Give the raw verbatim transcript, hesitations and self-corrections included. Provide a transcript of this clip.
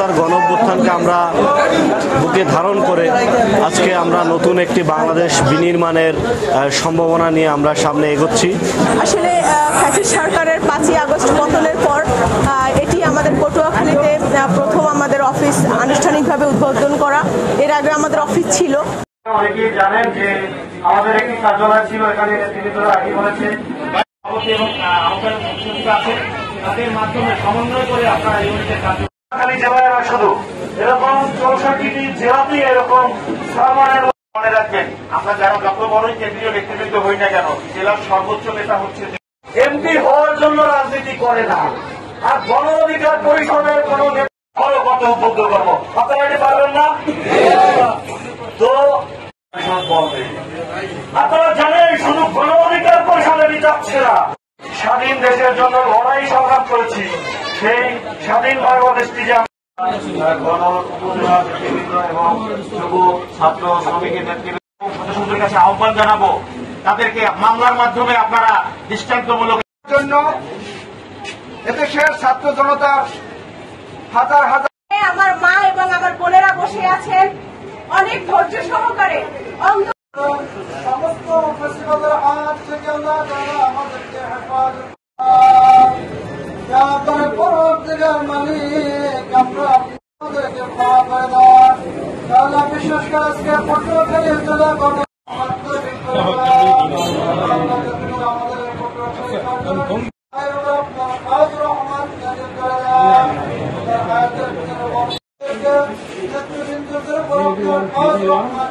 জুলাই গণঅভ্যুত্থানকে আমরা বুকে ধারণ করে আজকে আমরা নতুন একটি বাংলাদেশ বিনির্মাণের সম্ভাবনা নিয়ে আমরা সামনে এগোচ্ছি। আসলে ফ্যাসিস্ট সরকারের পাঁচই আগস্ট পতনের পর এটি আমাদের পটুয়াখালীতে প্রথম আমাদের অফিস আনুষ্ঠানিকভাবে উদ্বোধন করা। এর আগে আমাদের অফিস ছিল। অনেকেই জানেন যে আমাদের একটি কার্যালয় ছিল, এখানে নেতৃত্বরা আগে বলেছে এবং আছে তাদের মাধ্যমে সমন্বয় করে আপনারা ইউনিটের কাজ খালি জেলায় না, শুধু এরকম চৌষট্টিটি জেলাতেই এরকম মনে রাখবেন। আমরা যারা যত বড়ই কেন্দ্রীয় নেতৃবৃন্দ হই না কেন, জেলার সর্বোচ্চ নেতা হচ্ছে এমপি হওয়ার জন্য রাজনীতি করে না, আর গণ অধিকার পরিষদের কোন বড় কত উদ্বুদ্ধ করবো আপনারা এটি পারবেন না। তো আপনারা জানেন শুধু গণ অধিকার পরিষদেরই যাচ্ছে না, স্বাধীন দেশের জন্য লড়াই সংগ্রাম করেছি। সেই স্বাধীন বাংলাদেশটি যে গণ এবং যুব ছাত্র শ্রমিকের নেতৃত্বের কাছে আহ্বান জানাবো, তাদেরকে মামলার মাধ্যমে আপনারা দৃষ্টান্তমূলক জন্য এদেশের ছাত্র জনতা হাজার হাজার আমার মা এবং আমার বোনেরা বসে আছেন অনেক ধৈর্য সহকারে। সমস্ত ফেস্টিভ্যালের হাত থেকে আল্লাহ তাআলা আমাদেরকে হেফাজত আপনার পরবর্তীকার মালিক আমরা আপনাদেরকে ক্ষমা করে দেন। তাহলে বিশেষ করে আজকে পটুয়াখালী জেলা গণ আমাদের পটুয়াখালী রহমান